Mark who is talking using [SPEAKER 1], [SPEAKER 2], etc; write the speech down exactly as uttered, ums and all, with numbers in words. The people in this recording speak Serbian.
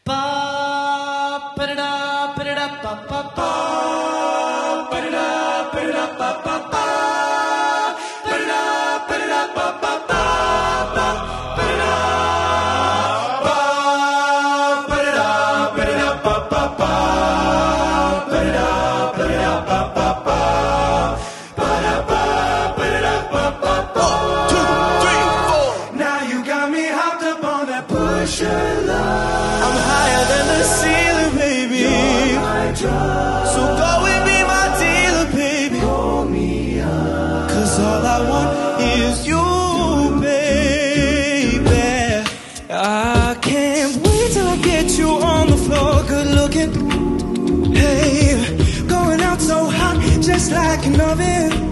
[SPEAKER 1] Ba ba da ba da ba ba ba ba da ba da ba ba ba ba da ba da ba ba ba ba ba da ba ba da ba da ba ba ba ba da ba da ba ba ba ba da ba ba da ba ba ba. One, two, three, four. Now you got me hopped up on that pusher line. I'm higher than the ceiling, baby. You're my drug. So go and be my dealer, baby. Roll me up. Cause all I want is you, baby. I can't wait till I get you on the floor, good looking. Hey, going out so hot, just like an oven.